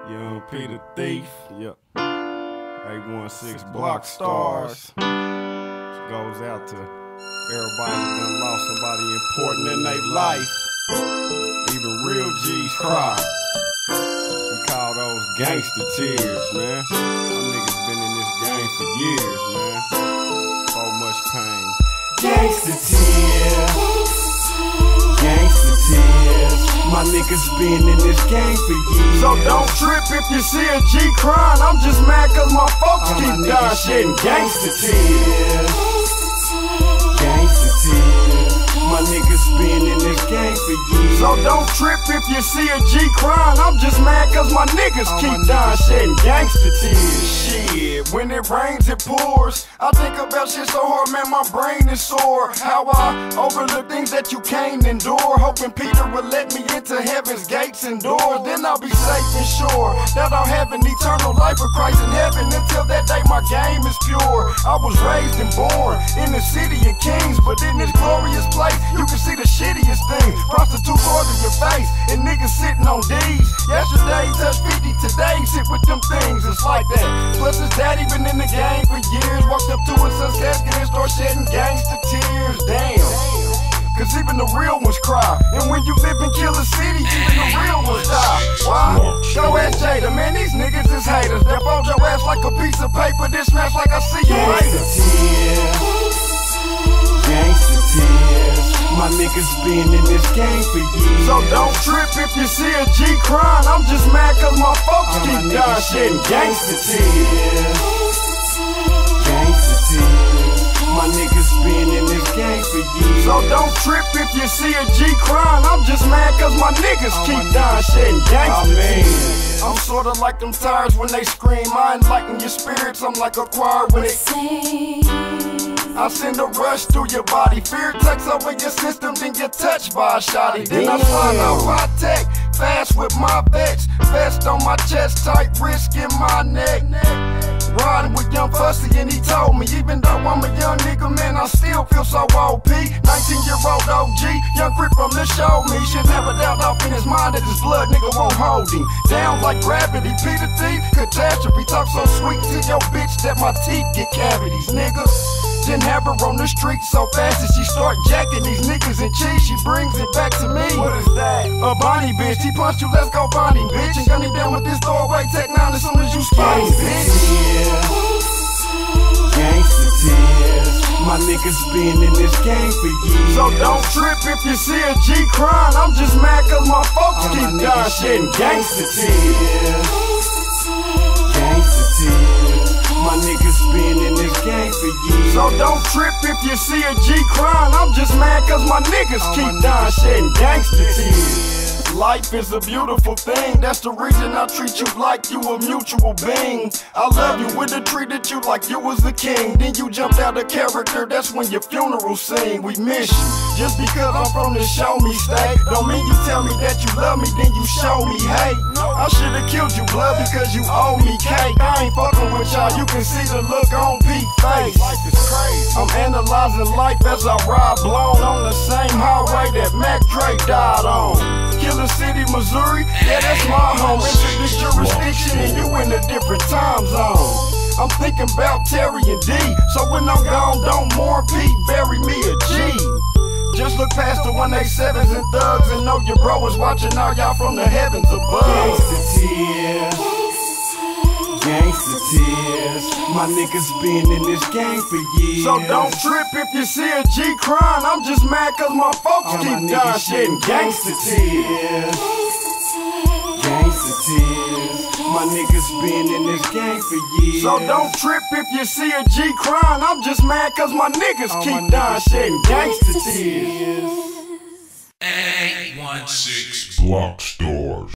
Young Peter Thief, yep. 816 Block Stars. Goes out to everybody that done lost somebody important in their life. Even real G's cry. We call those gangster tears, man. Them niggas been in this game for years, man. So much pain. Gangsta tears, gangsta tears. My niggas been in this game for years. So don't trip if you see a G crying. I'm just mad cause my folks keep dying, shedding gangsta tears. Gangsta tears. My niggas been in this game for years. So don't trip if you see a G crying. I'm just mad cause my niggas keep dying, shedding gangsta tears. Shit, when it rains it pours. I think about shit so hard, man, my brain is sore. How I overlook things that you can't endure. Hoping Peter will let me into heaven's gates and doors. Then I'll be safe and sure that I'll have an eternal life with Christ in heaven. Until that day my game is pure. I was raised and born in the city of kings, but in this glorious place you can see the shittiest things. Prostitutes all in your face and niggas sitting on D's. Yesterday touched 50, today sit with them things. It's like that. Plus his daddy been in the game for years. Walked up to his son's casket and start shedding gangsta tears. Damn. Cause even the real ones cry. And when you live in Killer City, even the real ones die. Why? Go ask Jada, man, these niggas is haters. They fold your ass like a piece of paper, this smash like I see you later. Gangsta tears. My niggas been in this game for years. So don't trip if you see a G crying. I'm just mad cause my folks keep dying, shedding gangsta tears. Gangsta tears. My niggas been in this game for years. So don't trip if you see a G crying. I'm just mad cause my niggas keep dying, shedding gangsta tears. I'm sorta like them tires when they scream. I enlighten your spirits, I'm like a choir when it sing. I send a rush through your body. Fear takes over your system, then you're touched by a shotty. Then I find out high tech, fast with my vets. Vest on my chest, tight wrist in my neck. Riding with Young Fussy and he told me, even though I'm a young nigga, man, I still feel so OP. 19-year-old OG, young creep from the show me. Should never doubt off in his mind that his blood nigga won't hold him. Down like gravity, Peter Thief, catastrophe. Talk so sweet to your bitch that my teeth get cavities, nigga. Then have her on the street so fast that she start jacking these niggas and cheese. She brings it back to me. What is that? A Bonnie bitch. He punched you, let's go find him, bitch. And gun him down with this doorway Tech 9 as soon as you spot him, bitch. Gangsta tears. My niggas been in this game for years. So don't trip if you see a G crying. I'm just mad cause my folks keep dying, shedding gangsta tears. Gangsta tears. My niggas been in this game for years. So don't trip if you see a G crying. I'm just mad cause my niggas keep dying, shedding gangsta tears. Life is a beautiful thing. That's the reason I treat you like you a mutual being. I love you with a treated you like you was the king. Then you jumped out of character, that's when your funeral scene. We miss you. Just because I'm from the show me state don't mean you tell me that you love me, then you show me hate. I should've killed you, blood, because you owe me cake. I ain't fucking with y'all, you can see the look on Pete's face. Life is crazy. I'm analyzing life as I ride blown on the same highway that Mac Dre died on. Killer City, Missouri, yeah, that's my home. Into this jurisdiction and you in a different time zone. I'm thinking about Terry and D, so when I'm gone, don't mourn Pete, bury me a G. Just look past the 187s and thugs and know your bro is watching all y'all from the heavens above. Gangsta tears. Gangsta tears. My niggas been in this game for years. So don't trip if you see a G crying. I'm just mad cause my folks keep dying, shedding gangsta tears. Gangsta tears. My niggas been in this game for years. So don't trip if you see a G crying. I'm just mad cause my niggas keep dying, shedding gangsta tears. 816 Block Stars.